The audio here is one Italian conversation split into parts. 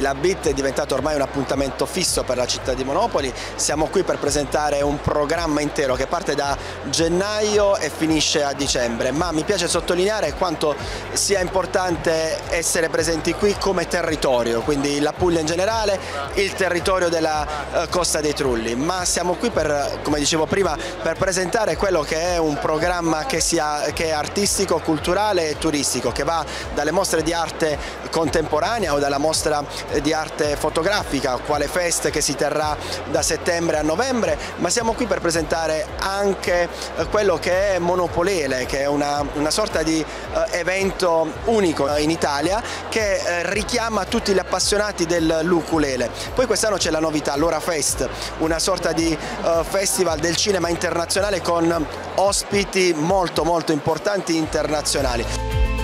La BIT è diventato ormai un appuntamento fisso per la città di Monopoli. Siamo qui per presentare un programma intero che parte da gennaio e finisce a dicembre, ma mi piace sottolineare quanto sia importante essere presenti qui come territorio, quindi la Puglia in generale, il territorio della Costa dei Trulli, ma siamo qui per, come dicevo prima, per presentare quello che è un programma che è artistico, culturale e turistico, che va dalle mostre di arte contemporanea o dalla mostra di arte fotografica, quale Fest che si terrà da settembre a novembre, ma siamo qui per presentare anche quello che è Monopolele, che è una sorta di evento unico in Italia che richiama tutti gli appassionati dell'ukulele. Poi quest'anno c'è la novità, l'Ora Fest, una sorta di festival del cinema internazionale con ospiti molto importanti internazionali.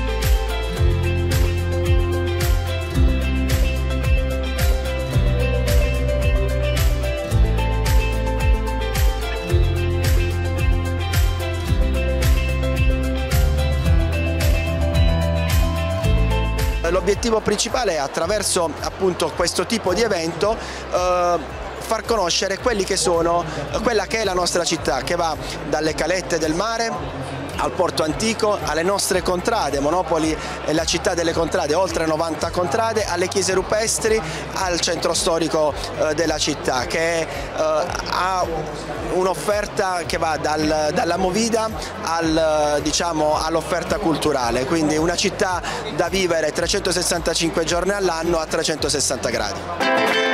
L'obiettivo principale è, attraverso appunto questo tipo di evento, far conoscere quella che è la nostra città, che va dalle calette del mare al porto antico, alle nostre contrade. Monopoli è la città delle contrade, oltre 90 contrade, alle chiese rupestri, al centro storico della città, che ha un'offerta che va dalla movida all'offerta culturale, quindi una città da vivere 365 giorni all'anno a 360 gradi.